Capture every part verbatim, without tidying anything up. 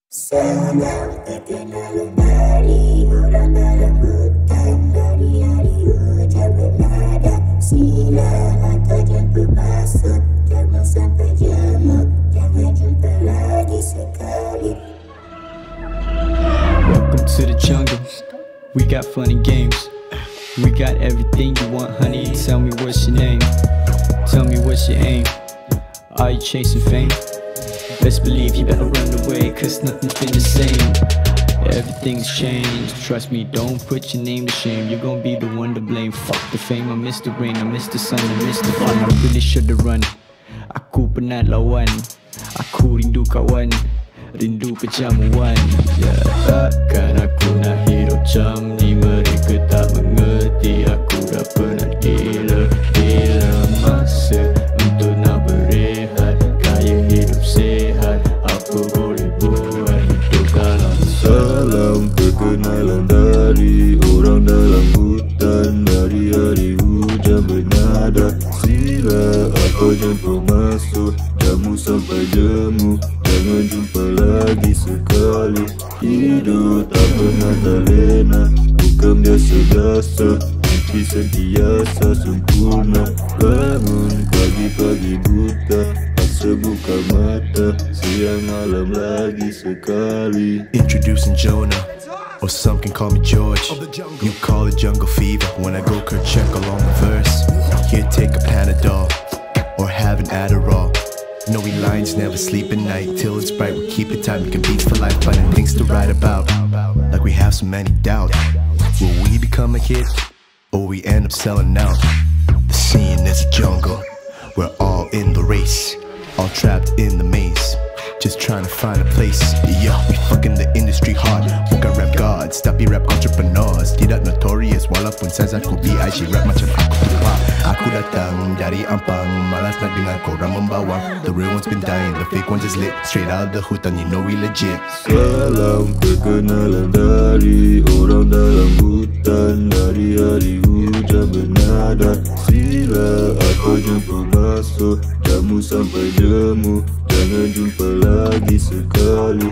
Salam terkenal dari orang dalam hutan, dari hari hujan bernada. Sila atau jumpa pasut, jangan sampai jemuk, jangan jumpa lagi sekali. Welcome to the jungle, we got fun and games. We got everything you want, honey. Tell me what's your name, tell me what's your aim. Are you chasing fame? Best believe you better run away, cause nothing's been the same. Everything's changed, trust me, don't put your name to shame. You're gonna be the one to blame. Fuck the fame, I miss the rain, I miss the sun, I miss the fun. I really should've run, aku penat lawan. Aku rindu kawan, rindu kejamuan. Ya takkan aku nak hidup macam ni. Mereka tak mengerti, aku dah penat gila. Gila masa untuk nak berehat, gaya hidup sehat, apa boleh buat hidup kalau. Salam perkenalan dari orang dalam hutan, dari hari hujan bernada. Sila apa jumpa masuk, jamu sampai jemu, jangan jumpa lagi sekali. Hidup tak pernah tak lena, bukan biasa-biasa, mimpi sentiasa sempurna. Bangun pagi-pagi buta, paksa buka mata, siang malam lagi sekali. Introducing Jonah, or some can call me George. You call it jungle fever when I go Kerchak along the verse. Here take a Panadol, or have an Adderall. No, we lions never sleep at night. Till it's bright, we keep it tight. Making beats for life, finding things to write about. Like we have so many doubts. Will we become a hit, or we end up selling out? The scene is a jungle, we're all in the race, all trapped in the maze, just trying to find a place. Yeah, we fucking the industry hard. Bukan rap gods, tapi rap entrepreneurs. Tidak notorious walaupun size aku B I G rap macam aku tua. Aku datang dari Ampang, malas nak dengar korang membawang. The real ones been dying, the fake ones is lit. Straight out of the hutan, you know we legit. Salam perkenalan dari orang dalam hutan, dari hari hujan bernada. Sila apa jumpa masuk, jamu sampai jemu, jangan jumpa lagi sekali.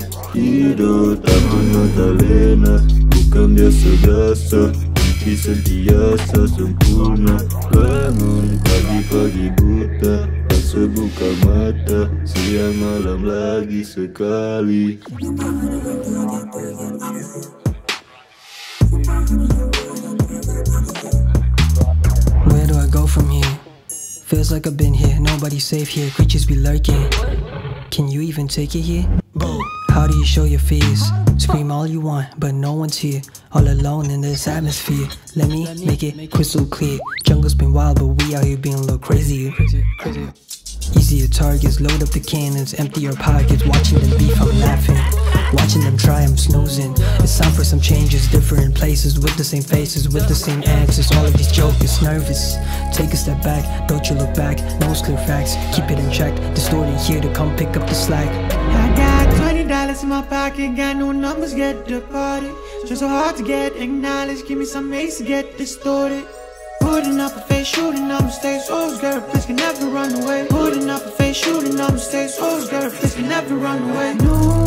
Hidup tak pernah tak lena, bukan biasa-biasa, mimpi sentiasa sempurna. Bangun pagi-pagi buta, paksa buka mata, siang malam lagi sekali. Where do I go from here? Feels like I've been here, nobody's safe here, creatures be lurking. Can you even take it here? How do you show your fears? Scream all you want, but no one's here. All alone in this atmosphere. Let me make it crystal clear. Jungle's been wild, but we out here being a little crazy. Easier targets, load up the cannons, empty your pockets. Watching them beef, I'm laughing. Watching them try, I'm snoozing. It's time for some changes, different places, with the same faces, with the same answers. All of these jokers nervous. Take a step back, don't you look back. No clear facts, keep it in check. Distorted here to come pick up the slack. I got twenty dollars in my pocket, got no numbers, get departed. Just so hard to get acknowledged, give me some mace to get distorted. Putting up a face, shooting up mistakes, always got a place, can never run away. Putting up a face, shooting up mistakes, always got a place, can never run away. No.